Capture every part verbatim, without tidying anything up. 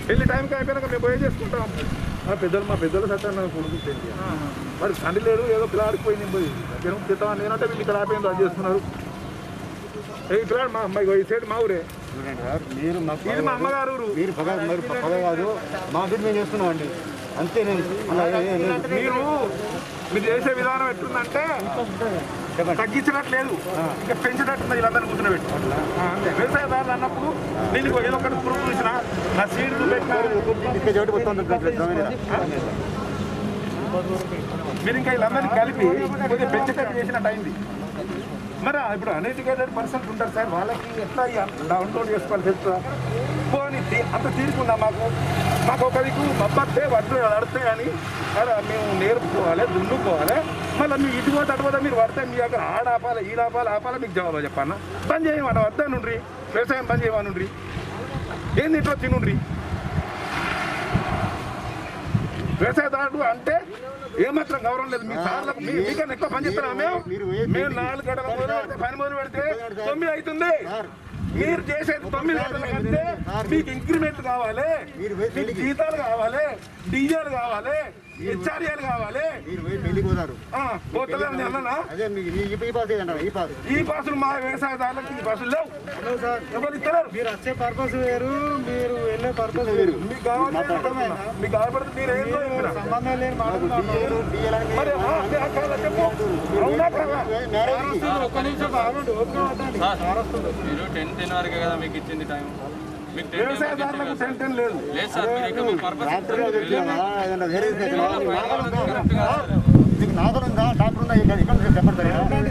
పెళ్లి టైంకి అయిపోయినాక మేము పోయి చేసుకుంటాం. మా పెద్దలు మా పెద్దలు సత్తా కొడుకు పెళ్లి మరి తండ్రి లేడు ఏదో పిల్లాడిపోయింది పోయి తింటాం నేనంటే వీళ్ళు ఇక్కడ ఆపోయింది అది చేస్తున్నారు. ఏ పిల్లాడు మా అమ్మాయి ఈ సైడ్ మా ఊరే మీరు ఇది మా అమ్మగారు మీరు పగ మరి పగ కాదు మా బిడ్డ మేము చేస్తున్నాం అండి అంతే. నేను మీరు మీరు చేసే విధానం ఎట్లుందంటే తగ్గించినట్లేదు ఇంకా పెంచినట్టుంది వీళ్ళందరినీ కూర్చుని పెట్టి అంతే. వ్యవసాయదారులు అన్నప్పుడు నేను ఏదో ఒకటి పురుగు చూసిన నా సీడ్ మీరు ఇంకా వీళ్ళందరినీ కలిపి కొద్దిగా పెంచేటట్టు చేసినట్టు అయింది. మరి ఇప్పుడు అన్ఎడ్యుకేటెడ్ పర్సన్స్ ఉంటారు సార్, వాళ్ళకి ఎట్లా డౌన్లోడ్ చేసుకోవాలి తెలుసా? పోనీ అంత తీరుకుందా మాకు మాకు ఒక దిక్కు మబ్బత్తే వడ్లు అడితే కానీ అలా మేము నేర్పుకోవాలి దున్నుకోవాలి. మళ్ళీ మీరు ఇటు పోతే అటు పోతే మీరు పడితే మీ దగ్గర ఆడ ఆపాలి ఈడ ఆపాలి ఆపాలి మీకు జవాబు చెప్పాను. బంద్ చేయమని వద్దా నుండ్రి వ్యవసాయం బంద్ చేయమనుండ్రి ఏంది ఇట్లా తినుండ్రి. వ్యవసాయదారుడు అంటే ఏమాత్రం గౌరవం లేదు. మీ సార్లకు మీకన్నా ఎక్కువ పని చేస్తారా? మేము మేము నాలుగు గంటల మొదలు పెడితే పని మొదలు పెడితే తొమ్మిది అవుతుంది. మీరు చేసేది తొమ్మిది గంటల కంటే మీకు ఇంక్రిమెంట్ కావాలి, మీకు జీతాలు కావాలి, డీజేలు కావాలి, హెచ్ఆర్ఏలు కావాలి. పోతలేదు అన్నా ఈ పాసులు మా వ్యవసాయదారులకు ఈ పాసులు లేవు. ఎవరు ఇస్తున్నారు? మీరు వచ్చే పర్పస్ వేరు, మీరు వెళ్ళే పర్పస్ వేరు. మీకు కావాలి మీకు కావాలంటే మీరు ఏంటో సంబంధం లేని మరి చెప్పు అవునా కదా? ఒక్క నిమిషం బాగుండు మీరు టెన్ టెన్ వరకే కదా మీకు ఇచ్చింది టైం. వ్యవసాయదారులకు టెన్ టెన్ లేదు. లేదు సార్ నాగరుందా డాక్టర్ ఉందా ఇక్కడ చెప్పడతారు.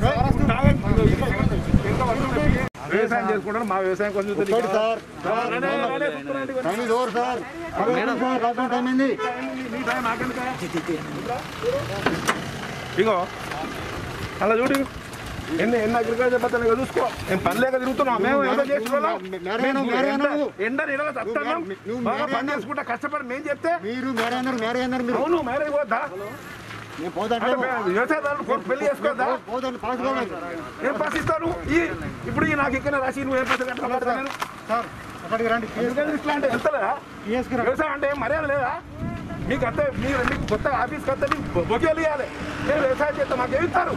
వ్యవసాయం చేసుకుంటారు మా వ్యవసాయం కొంచెం sir time over sir lockdown time ఏంది? ఇగో అలా చూడు ఎన్ని ఎన్ని అగ్రికల్చర్ పత్రాలు చూసుకో. నేను పని లేక తిరుగుతున్నాం మేము ఏదో చేసుకోవాలి. ఎండ నీళ్ళ చస్తున్నాం బాగా పని చేసుకుంటా కష్టపడి మేము చెప్తే మీరు మేరే అన్నారు మేరే అన్నారు మీరు అవును మేరే పోద్దా? వ్యవసాయదారులు పెళ్లి చేసుకోవద్దా? ఏం పాస్ ఇస్తాను ఈ ఇప్పుడు ఈ నాకు ఇక్కడ రాసి నువ్వు ఏం పాస్ కట్టాను సార్ అక్కడికి రండి. ఇట్లా అంటే వెళ్తలేదా? వ్యవసాయం అంటే మర్యాద లేదా మీకు? అంటే మీరు మీకు కొత్త ఆఫీస్కి వస్తే మీకు బొకేలు ఇవ్వాలి. నేను వ్యవసాయం చేస్తే మాకు ఏమి ఇస్తారు?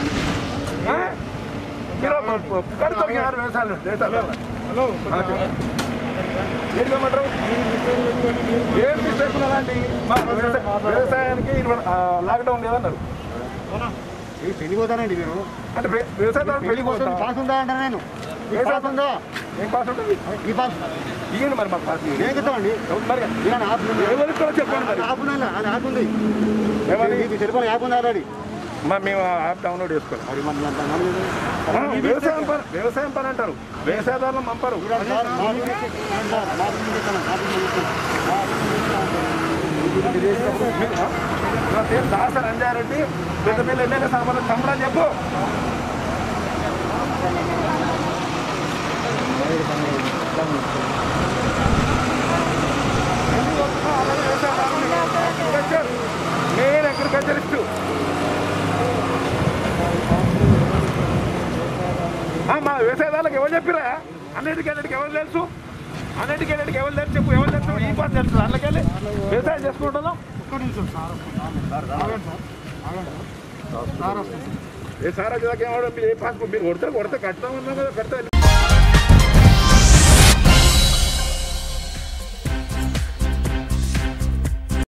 మీరు కడుతున్నారు వ్యవసాయం హలో ఏంటమంటారు? ఏం మిస్టేక్ ఉన్నదండి? మా వ్యవసాయానికి లాక్డౌన్ లేదన్నారు. పెళ్ళిపోతానండి మీరు అంటే వ్యవసాయం పెళ్ళిపోతా పాస్ ఉందా అంటే నేను పాస్ ఉందా? ఏం పాస్ ఉంటుంది? ఈ పాస్ ఇవ్వండి మరి మాకు పాస్ ఏం చెప్తామండి. మరి ఎవరికి కూడా చెప్పండి మరి. యాప్ ఉంది యాప్ ఉంది మీకు తెలిపాలి యాప్ ఉంది ఆల్రెడీ. మా మేము యాప్ డౌన్లోడ్ చేసుకోవాలి. వ్యవసాయం పని వ్యవసాయం పని అంటారు వ్యవసాయదారులు పంపరు. దాస రంజారెడ్డి పెద్దపల్లి ఎమ్మెల్యే సామాన్లు చంపడని చెప్పు. మెయిన్ అగ్రికల్చరిస్ట్ మా వ్యవసాయదారులకు ఎవరు చెప్పిరా? అన్నిటికెళ్ళడికి ఎవరు తెలుసు? అన్నిటికెళ్ళడికి ఎవరు తెలుసు చెప్పు. ఎవరు తెలుసు? ఈ పని తెలుసు అందుకెళ్ళి వ్యవసాయం చేసుకుంటున్నాం. ఏ సారా ఏమో ఏ పాస్ మీరు కొడితే కొడితే కట్టడం ఉన్నాం కదా కడితే